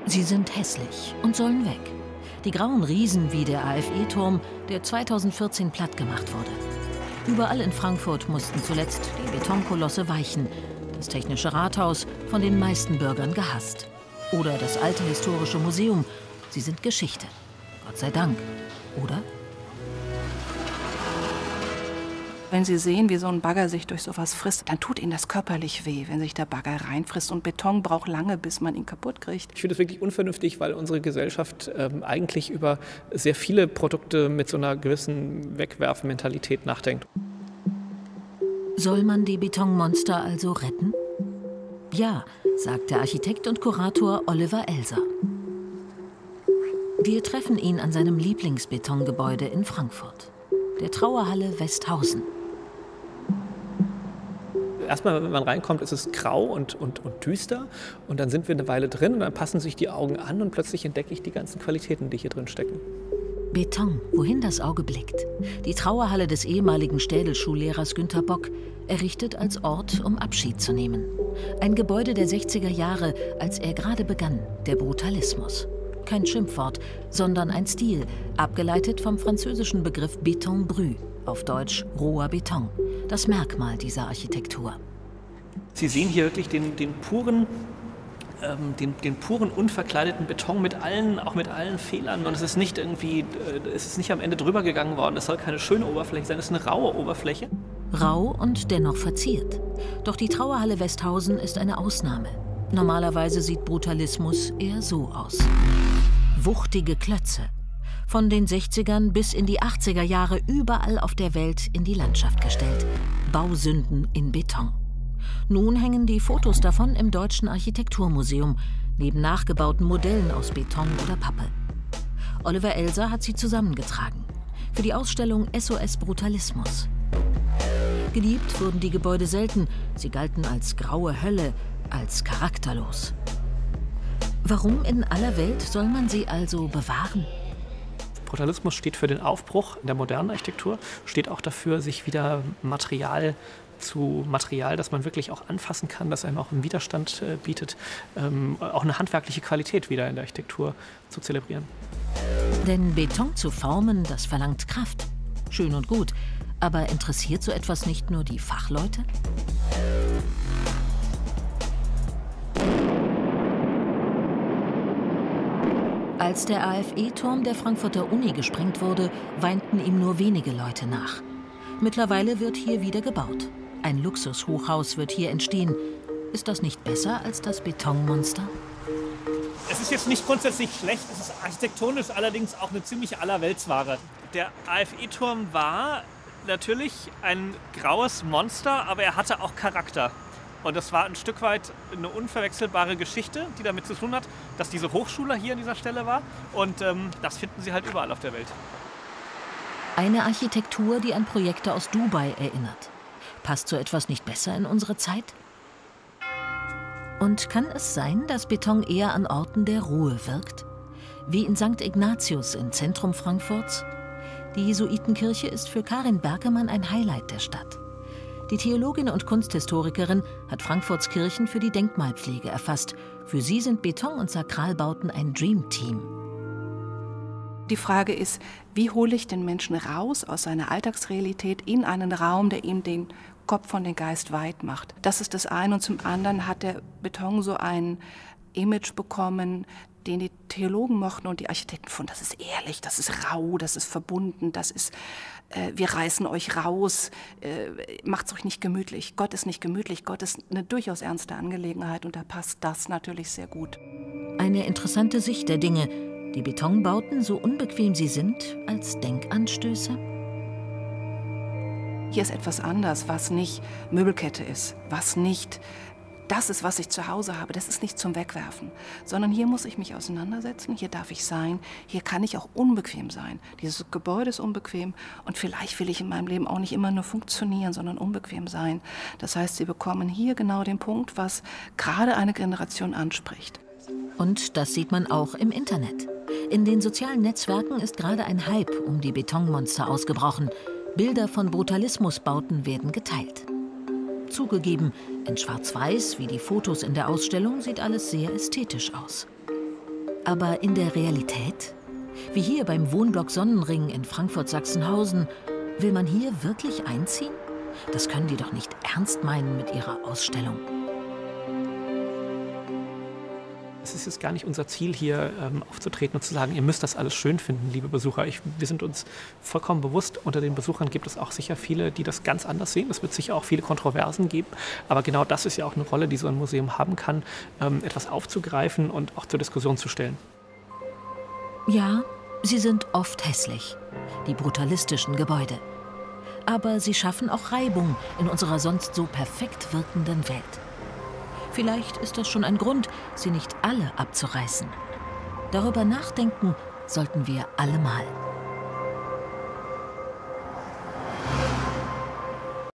Sie sind hässlich und sollen weg. Die grauen Riesen wie der AFE-Turm, der 2014 plattgemacht wurde. Überall in Frankfurt mussten zuletzt die Betonkolosse weichen. Das Technische Rathaus, von den meisten Bürgern gehasst. Oder das alte historische Museum. Sie sind Geschichte. Gott sei Dank. Oder? Wenn Sie sehen, wie so ein Bagger sich durch sowas frisst, dann tut Ihnen das körperlich weh, wenn sich der Bagger reinfrisst. Und Beton braucht lange, bis man ihn kaputt kriegt. Ich finde es wirklich unvernünftig, weil unsere Gesellschaft eigentlich über sehr viele Produkte mit so einer gewissen Wegwerfmentalität nachdenkt. Soll man die Betonmonster also retten? Ja, sagt der Architekt und Kurator Oliver Elser. Wir treffen ihn an seinem Lieblingsbetongebäude in Frankfurt, der Trauerhalle Westhausen. Erstmal, wenn man reinkommt, ist es grau und düster. Und dann sind wir eine Weile drin und dann passen sich die Augen an und plötzlich entdecke ich die ganzen Qualitäten, die hier drin stecken. Beton, wohin das Auge blickt. Die Trauerhalle des ehemaligen Städel-Schullehrers Günter Bock, errichtet als Ort, um Abschied zu nehmen. Ein Gebäude der 60er Jahre, als er gerade begann, der Brutalismus. Kein Schimpfwort, sondern ein Stil, abgeleitet vom französischen Begriff Béton brut, auf Deutsch roher Beton, das Merkmal dieser Architektur. Sie sehen hier wirklich den puren, unverkleideten Beton auch mit allen Fehlern. Und es ist nicht am Ende drüber gegangen worden. Es soll keine schöne Oberfläche sein, es ist eine raue Oberfläche. Rau und dennoch verziert. Doch die Trauerhalle Westhausen ist eine Ausnahme. Normalerweise sieht Brutalismus eher so aus. Wuchtige Klötze. Von den 60ern bis in die 80er Jahre überall auf der Welt in die Landschaft gestellt. Bausünden in Beton. Nun hängen die Fotos davon im Deutschen Architekturmuseum, neben nachgebauten Modellen aus Beton oder Pappe. Oliver Elser hat sie zusammengetragen. Für die Ausstellung SOS Brutalismus. Geliebt wurden die Gebäude selten. Sie galten als graue Hölle, als charakterlos. Warum in aller Welt soll man sie also bewahren? Brutalismus steht für den Aufbruch in der modernen Architektur, steht auch dafür, sich wieder Material, das man wirklich auch anfassen kann, das einem auch einen Widerstand bietet, auch eine handwerkliche Qualität wieder in der Architektur zu zelebrieren. Denn Beton zu formen, das verlangt Kraft. Schön und gut, aber interessiert so etwas nicht nur die Fachleute? Als der AFE-Turm der Frankfurter Uni gesprengt wurde, weinten ihm nur wenige Leute nach. Mittlerweile wird hier wieder gebaut. Ein Luxushochhaus wird hier entstehen. Ist das nicht besser als das Betonmonster? Es ist jetzt nicht grundsätzlich schlecht, es ist architektonisch allerdings auch eine ziemliche Allerweltsware. Der AFE-Turm war natürlich ein graues Monster, aber er hatte auch Charakter. Und das war ein Stück weit eine unverwechselbare Geschichte, die damit zu tun hat, dass diese Hochschule hier an dieser Stelle war. Und das finden Sie halt überall auf der Welt. Eine Architektur, die an Projekte aus Dubai erinnert. Passt so etwas nicht besser in unsere Zeit? Und kann es sein, dass Beton eher an Orten der Ruhe wirkt? Wie in St. Ignatius im Zentrum Frankfurts? Die Jesuitenkirche ist für Karin Berkemann ein Highlight der Stadt. Die Theologin und Kunsthistorikerin hat Frankfurts Kirchen für die Denkmalpflege erfasst. Für sie sind Beton- und Sakralbauten ein Dreamteam. Die Frage ist, wie hole ich den Menschen raus aus seiner Alltagsrealität in einen Raum, der ihm den Kopf von den Geist weit macht. Das ist das eine. Und zum anderen hat der Beton so ein Image bekommen, den die Theologen mochten und die Architekten fanden, das ist ehrlich, das ist rau, das ist verbunden, das ist, wir reißen euch raus, macht's euch nicht gemütlich. Gott ist nicht gemütlich, Gott ist eine durchaus ernste Angelegenheit und da passt das natürlich sehr gut. Eine interessante Sicht der Dinge, die Betonbauten, so unbequem sie sind, als Denkanstöße? Hier ist etwas anders, was nicht Möbelkette ist, was nicht das ist, was ich zu Hause habe, das ist nicht zum Wegwerfen, sondern hier muss ich mich auseinandersetzen, hier darf ich sein, hier kann ich auch unbequem sein. Dieses Gebäude ist unbequem und vielleicht will ich in meinem Leben auch nicht immer nur funktionieren, sondern unbequem sein. Das heißt, Sie bekommen hier genau den Punkt, was gerade eine Generation anspricht. Und das sieht man auch im Internet. In den sozialen Netzwerken ist gerade ein Hype um die Betonmonster ausgebrochen. Bilder von Brutalismusbauten werden geteilt. Zugegeben, in Schwarz-Weiß, wie die Fotos in der Ausstellung, sieht alles sehr ästhetisch aus. Aber in der Realität? Wie hier beim Wohnblock Sonnenring in Frankfurt-Sachsenhausen. Will man hier wirklich einziehen? Das können die doch nicht ernst meinen mit ihrer Ausstellung. Es ist jetzt gar nicht unser Ziel, hier aufzutreten und zu sagen, ihr müsst das alles schön finden, liebe Besucher. Wir sind uns vollkommen bewusst, unter den Besuchern gibt es auch sicher viele, die das ganz anders sehen. Es wird sicher auch viele Kontroversen geben. Aber genau das ist ja auch eine Rolle, die so ein Museum haben kann, etwas aufzugreifen und auch zur Diskussion zu stellen. Ja, sie sind oft hässlich, die brutalistischen Gebäude. Aber sie schaffen auch Reibung in unserer sonst so perfekt wirkenden Welt. Vielleicht ist das schon ein Grund, sie nicht alle abzureißen. Darüber nachdenken sollten wir alle mal.